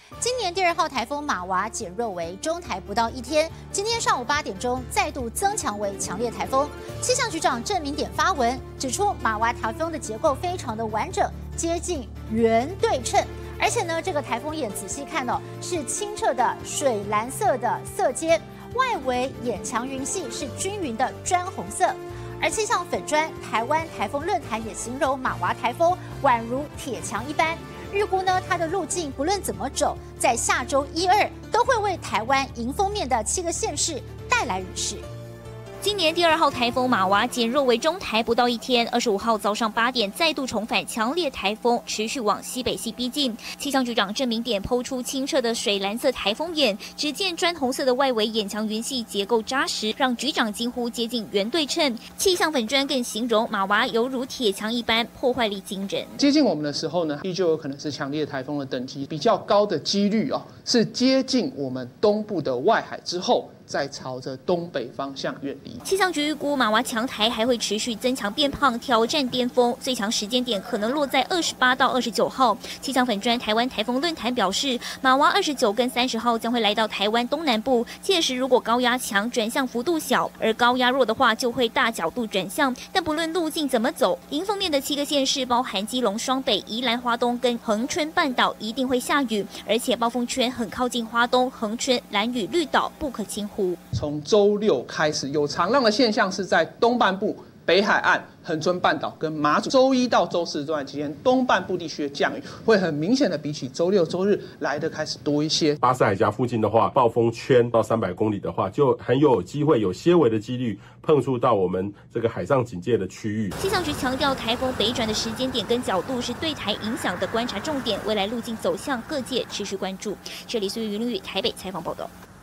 今年第2号台风马娃减弱为中台不到1天，今天上午8点钟再度增强为强烈台风。气象局长郑明典发文指出，马娃台风的结构非常的完整，接近圆对称，而且呢，这个台风眼仔细看哦，是清澈的水蓝色的色阶，外围眼墙云系是均匀的砖红色。而气象粉专台湾台风论坛也形容马娃台风宛如铁墙一般，预估呢它的路径不论怎么走，在下周1、2都会为台湾迎风面的7个县市带来雨势。 今年第2号台风马娃减弱为中台不到1天，25号早上8点再度重返强烈台风，持续往西北西逼近。气象局长郑明典抛出清澈的水蓝色台风眼，只见砖红色的外围眼墙云系结构扎实，让局长惊呼接近圆对称。气象粉专更形容马娃犹如铁墙一般，破坏力惊人。 接近我们的时候呢，依旧有可能是强烈台风的等级，比较高的几率是接近我们东部的外海之后，再朝着东北方向远离。 气象局预估马娃强台还会持续增强变胖，挑战巅峰，最强时间点可能落在28到29号。气象粉专台湾台风论坛表示，马娃29跟30号将会来到台湾东南部，届时如果高压强，转向幅度小，而高压弱的话就会大角度转向。但不论路径怎么走，迎风面的7个县市包含基隆、双北、宜兰、花东跟恒春半岛一定会下雨，而且暴风圈很靠近花东、恒春、兰屿、绿岛，不可轻忽。 从周6开始，有长浪的现象是在东半部、北海岸、恒春半岛跟马祖。周1到周4这段期间，东半部地区的降雨会很明显的比起周6、周日来的开始多一些。 巴士海峡附近的话，暴风圈到300公里的话，就很有机会有些微的几率碰触到我们这个海上警戒的区域。 气象局强调，台风北转的时间点跟角度是对台影响的观察重点，未来路径走向各界持续关注。这里是云林台北采访报道。